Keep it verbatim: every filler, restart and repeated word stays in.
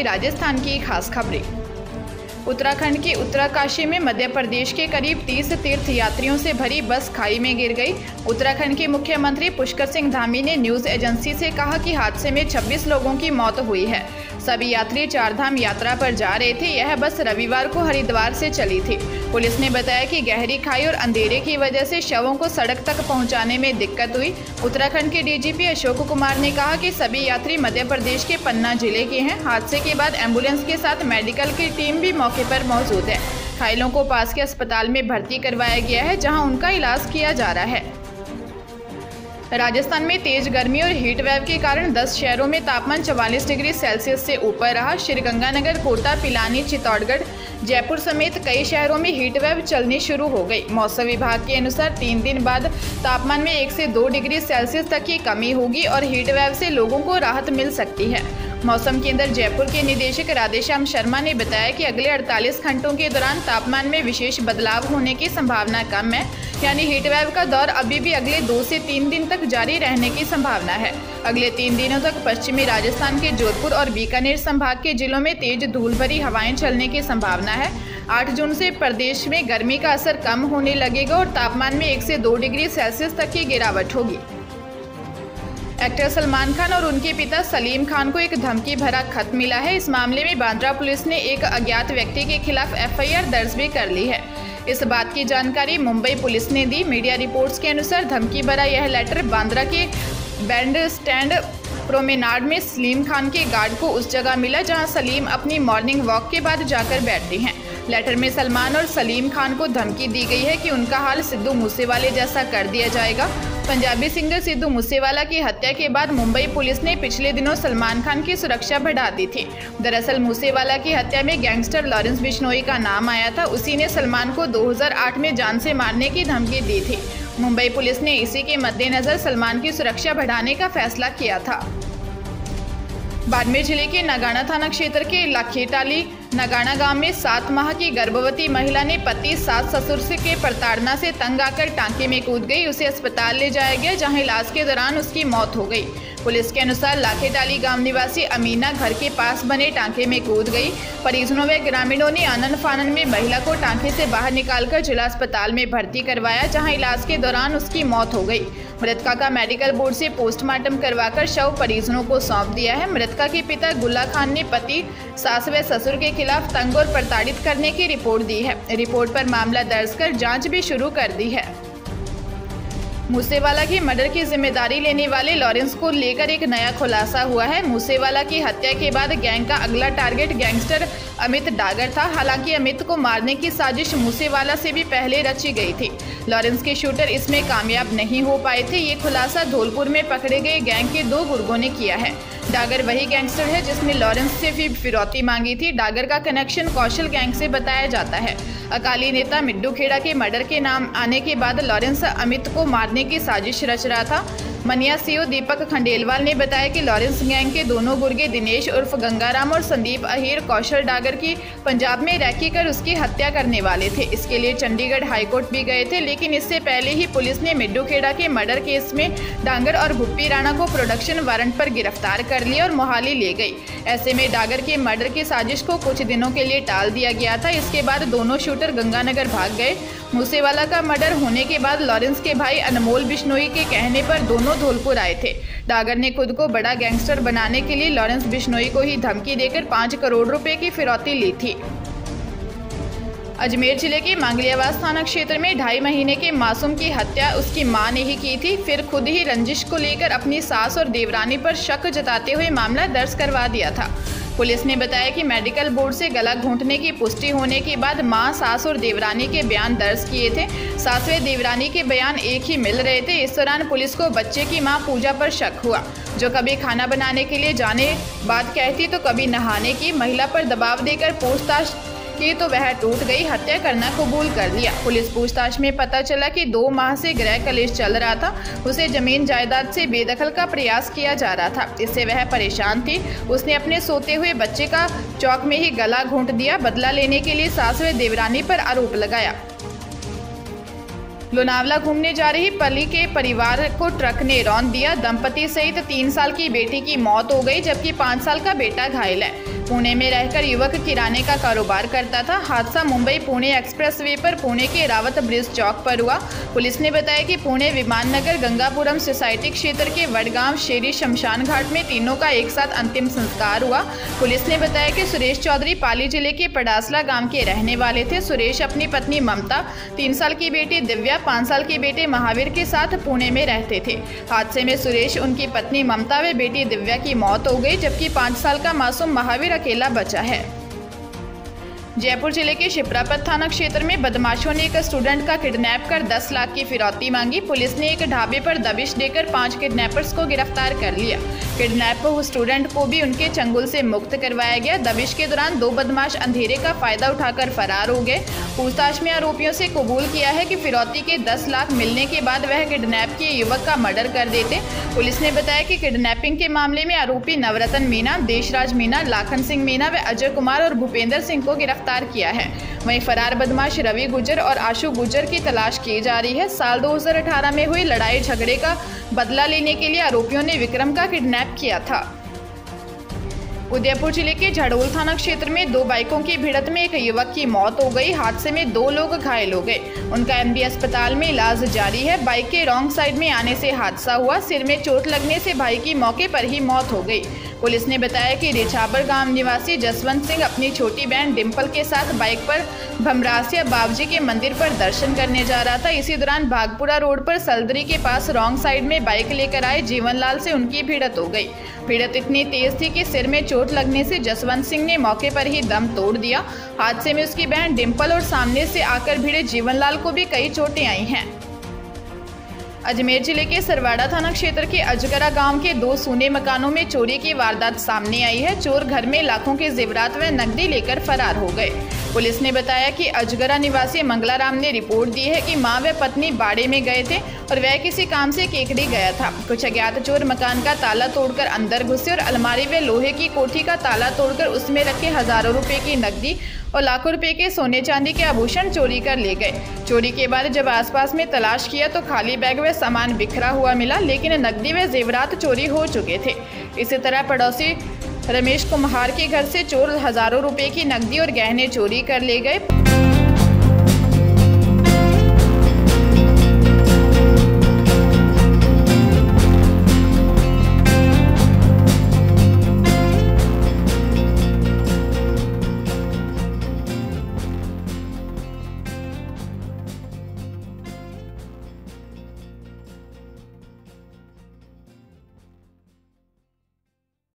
राजस्थान की खास खबरें। उत्तराखंड के उत्तरकाशी में मध्य प्रदेश के करीब तीस तीर्थ यात्रियों से भरी बस खाई में गिर गई। उत्तराखंड के मुख्यमंत्री पुष्कर सिंह धामी ने न्यूज एजेंसी से कहा कि हादसे में छब्बीस लोगों की मौत हुई है। सभी यात्री चारधाम यात्रा पर जा रहे थे। यह बस रविवार को हरिद्वार से चली थी। पुलिस ने बताया कि गहरी खाई और अंधेरे की वजह से शवों को सड़क तक पहुंचाने में दिक्कत हुई। उत्तराखंड के डीजीपी अशोक कुमार ने कहा कि सभी यात्री मध्य प्रदेश के पन्ना जिले के हैं। हादसे के बाद एम्बुलेंस के साथ मेडिकल की टीम भी मौके पर मौजूद है। घायलों को पास के अस्पताल में भर्ती करवाया गया है, जहां उनका इलाज किया जा रहा है। राजस्थान में तेज गर्मी और हीट वेव के कारण दस शहरों में तापमान चवालीस डिग्री सेल्सियस से ऊपर रहा। श्रीगंगानगर, कोटा, पिलानी, चित्तौड़गढ़, जयपुर समेत कई शहरों में हीट वेव चलनी शुरू हो गई। मौसम विभाग के अनुसार तीन दिन बाद तापमान में एक से दो डिग्री सेल्सियस तक की कमी होगी और हीट वेव से लोगों को राहत मिल सकती है। मौसम केंद्र जयपुर के निदेशक राधेश्याम शर्मा ने बताया कि अगले अड़तालीस घंटों के दौरान तापमान में विशेष बदलाव होने की संभावना कम है, यानी हीट वेव का दौर अभी भी अगले दो से तीन दिन तक जारी रहने की संभावना है। अगले तीन दिनों तक पश्चिमी राजस्थान के जोधपुर और बीकानेर संभाग के जिलों में तेज धूल भरी हवाएं चलने की संभावना है। आठ जून से प्रदेश में गर्मी का असर कम होने लगेगा और तापमान में एक से दो डिग्री सेल्सियस तक की गिरावट होगी। एक्टर सलमान खान और उनके पिता सलीम खान को एक धमकी भरा खत मिला है। इस मामले में बांद्रा पुलिस ने एक अज्ञात व्यक्ति के खिलाफ एफ आई आर दर्ज भी कर ली है। इस बात की जानकारी मुंबई पुलिस ने दी। मीडिया रिपोर्ट्स के अनुसार धमकी भरा यह लेटर बांद्रा के बैंड स्टैंड प्रोमेनाड में सलीम खान के गार्ड को उस जगह मिला जहां सलीम अपनी मॉर्निंग वॉक के बाद जाकर बैठते हैं। लेटर में सलमान और सलीम खान को धमकी दी गई है कि उनका हाल सिद्धू मूसेवाले जैसा कर दिया जाएगा। पंजाबी सिंगर सिद्धू मूसेवाला की हत्या के बाद मुंबई पुलिस ने पिछले दिनों सलमान खान की सुरक्षा बढ़ा दी थी। दरअसल मूसेवाला की हत्या में गैंगस्टर लॉरेंस बिश्नोई का नाम आया था। उसी ने सलमान को दो हज़ार आठ में जान से मारने की धमकी दी थी। मुंबई पुलिस ने इसी के मद्देनजर सलमान की सुरक्षा बढ़ाने का फैसला किया था। बाड़मेर जिले के नगाना थाना क्षेत्र के लाखेटाली नगाना गांव में सात माह की गर्भवती महिला ने पति सास ससुर से के प्रताड़ना से तंग आकर टांके में कूद गई। उसे अस्पताल ले जाया गया, जहां इलाज के दौरान उसकी मौत हो गई। पुलिस के अनुसार लाखेटाली गांव निवासी अमीना घर के पास बने टांके में कूद गई। परिजनों व ग्रामीणों ने आनन फानन में महिला को टांके से बाहर निकालकर जिला अस्पताल में भर्ती करवाया, जहां इलाज के दौरान उसकी मौत हो गई। मृतका का मेडिकल बोर्ड से पोस्टमार्टम करवाकर शव परिजनों को सौंप दिया है। मृतका के पिता गुल्ला खान ने पति, सास व ससुर के खिलाफ तंग और प्रताड़ित करने की रिपोर्ट दी है। रिपोर्ट पर मामला दर्ज कर जांच भी शुरू कर दी है। मूसेवाला की मर्डर की जिम्मेदारी लेने वाले लॉरेंस को लेकर एक नया खुलासा हुआ है। मूसेवाला की हत्या के बाद गैंग का अगला टारगेट गैंगस्टर अमित डागर था। हालांकि अमित को मारने की साजिश मूसेवाला से भी पहले रची गई थी। लॉरेंस के शूटर इसमें कामयाब नहीं हो पाए थे। ये खुलासा धौलपुर में पकड़े गए गैंग के दो गुर्गों ने किया है। डागर वही गैंगस्टर है जिसने लॉरेंस से भी फिरौती मांगी थी। डागर का कनेक्शन कौशल गैंग से बताया जाता है। अकाली नेता मिड्डू खेड़ा के मर्डर के नाम आने के बाद लॉरेंस अमित को मारने की साजिश रच रहा था। मनिया सीओ दीपक खंडेलवाल ने बताया कि लॉरेंस गैंग के दोनों गुर्गे दिनेश उर्फ गंगाराम और संदीप अहीर कौशल डागर की पंजाब में रैकी कर उसकी हत्या करने वाले थे। इसके लिए चंडीगढ़ हाईकोर्ट भी गए थे, लेकिन इससे पहले ही पुलिस ने मिड्डू खेड़ा के मर्डर केस में डागर और भुप्पी राणा को प्रोडक्शन वारंट पर गिरफ्तार कर लिया और मोहाली ले गई। ऐसे में डागर के मर्डर की साजिश को कुछ दिनों के लिए टाल दिया गया था। इसके बाद दोनों शूटर गंगानगर भाग गए। मूसेवाला का मर्डर होने के बाद लॉरेंस के भाई अनमोल बिश्नोई के कहने पर दोनों धौलपुर आए थे। डागर ने खुद को बड़ा गैंगस्टर बनाने के लिए लॉरेंस बिश्नोई को ही धमकी देकर पाँच करोड़ रुपए की फिरौती ली थी। अजमेर जिले के मांगलियावास थाना क्षेत्र में ढाई महीने के मासूम की हत्या उसकी मां ने ही की थी। फिर खुद ही रंजिश को लेकर अपनी सास और देवरानी पर शक जताते हुए मामला दर्ज करवा दिया था। पुलिस ने बताया कि मेडिकल बोर्ड से गला घोंटने की पुष्टि होने के बाद मां, सास और देवरानी के बयान दर्ज किए थे। सास व देवरानी के बयान एक ही मिल रहे थे। इस दौरान पुलिस को बच्चे की मां पूजा पर शक हुआ, जो कभी खाना बनाने के लिए जाने बात कहती तो कभी नहाने की। महिला पर दबाव देकर पूछताछ की तो वह टूट गई, हत्या करना कबूल कर लिया। पुलिस पूछताछ में पता चला कि दो माह से गृह कलेश चल रहा था। उसे जमीन जायदाद से बेदखल का प्रयास किया जा रहा था। इससे वह परेशान थी। उसने अपने सोते हुए बच्चे का चौक में ही गला घोंट दिया। बदला लेने के लिए सास व देवरानी पर आरोप लगाया। लोनावला घूमने जा रही पली के परिवार को ट्रक ने रौंद दिया। दंपति सहित तीन साल की बेटी की मौत हो गई, जबकि पाँच साल का बेटा घायल है। पुणे में रहकर युवक किराने का कारोबार करता था। हादसा मुंबई पुणे एक्सप्रेसवे पर पुणे के रावत ब्रिज चौक पर हुआ। पुलिस ने बताया कि पुणे विमाननगर गंगापुरम सोसाइटी क्षेत्र के वडगांव शेरी शमशान घाट में तीनों का एक साथ अंतिम संस्कार हुआ। पुलिस ने बताया कि सुरेश चौधरी पाली जिले के पडासला गांव के रहने वाले थे। सुरेश अपनी पत्नी ममता, तीन साल की बेटी दिव्या, पाँच साल के बेटे महावीर के साथ पुणे में रहते थे। हादसे में सुरेश, उनकी पत्नी ममता व बेटी दिव्या की मौत हो गई, जबकि पाँच साल का मासूम महावीर अकेला बचा है। जयपुर जिले के शिप्रापत थाना क्षेत्र में बदमाशों ने एक स्टूडेंट का किडनैप कर दस लाख की फिरौती मांगी। पुलिस ने एक ढाबे पर दबिश देकर पांच किडनैपर्स को गिरफ्तार कर लिया। किडनैप हुए स्टूडेंट को भी उनके चंगुल से मुक्त करवाया गया। दबिश के दौरान दो बदमाश अंधेरे का फायदा उठाकर फरार हो गए। पूछताछ में आरोपियों से कबूल किया है कि फिरौती के दस लाख मिलने के बाद वह किडनैप किए युवक का मर्डर कर देते। पुलिस ने बताया कि किडनैपिंग के मामले में आरोपी नवरत्न मीना, देशराज मीना, लाखन सिंह मीना व अजय कुमार और भूपेंद्र सिंह को गिरफ्तार किया है। वहीं फरार बदमाश रवि गुर्जर और आशु गुर्जर की तलाश की जा रही है। साल दो हज़ार अठारह में हुई लड़ाई झगड़े का बदला लेने के लिए आरोपियों ने विक्रम का किडनैप किया था। उदयपुर जिले के झड़ोल थाना क्षेत्र में दो बाइकों की भिड़ंत में एक युवक की मौत हो गई। हादसे में दो लोग घायल हो गए। उनका एमबी अस्पताल में इलाज जारी है। बाइक के रॉन्ग साइड में आने से हादसा हुआ। सिर में चोट लगने से भाई की मौके पर ही मौत हो गई। पुलिस ने बताया कि रिछाबर गांव निवासी जसवंत सिंह अपनी छोटी बहन डिम्पल के साथ बाइक पर भमरासिया बाबूजी के मंदिर पर दर्शन करने जा रहा था। इसी दौरान भागपुरा रोड पर सलदरी के पास रॉन्ग साइड में बाइक लेकर आए जीवनलाल से उनकी भिड़ंत हो गई। भिड़ंत इतनी तेज थी कि सिर में चोट लगने से जसवंत सिंह ने मौके पर ही दम तोड़ दिया। हादसे में उसकी बहन डिम्पल और सामने से आकर भिड़े जीवनलाल को भी कई चोटें आई हैं। अजमेर जिले के सरवाड़ा थाना क्षेत्र के अजगरा गांव के दो सूने मकानों में चोरी की वारदात सामने आई है। चोर घर में लाखों के जेवरात व नकदी लेकर फरार हो गए। पुलिस ने बताया कि अजगरा निवासी मंगलाराम ने रिपोर्ट दी है कि मां व पत्नी बाड़े में गए थे और वह किसी काम से केकड़ी गया था। कुछ अज्ञात चोर मकान का ताला तोड़कर अंदर घुसे और अलमारी व लोहे की कोठी का ताला तोड़कर उसमें रखे हजारों रुपए की नकदी और लाखों रुपए के सोने चांदी के आभूषण चोरी कर ले गए। चोरी के बाद जब आसपास में तलाश किया तो खाली बैग व सामान बिखरा हुआ मिला, लेकिन नकदी व जेवरात चोरी हो चुके थे। इसी तरह पड़ोसी रमेश कुम्हार के घर से चोर हजारों रुपए की नकदी और गहने चोरी कर ले गए।